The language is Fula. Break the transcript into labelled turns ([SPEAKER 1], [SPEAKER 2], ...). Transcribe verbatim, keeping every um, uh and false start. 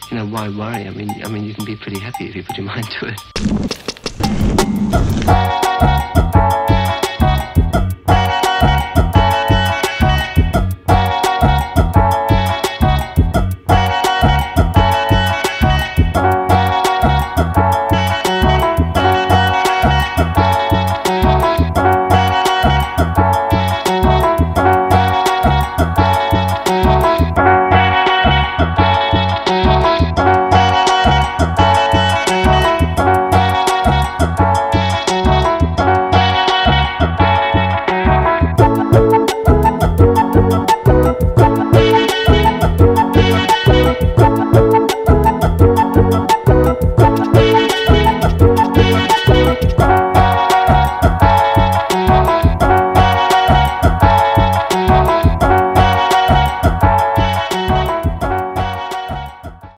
[SPEAKER 1] you know, why worry? I mean, I mean, you can be pretty happy if you put your mind to it.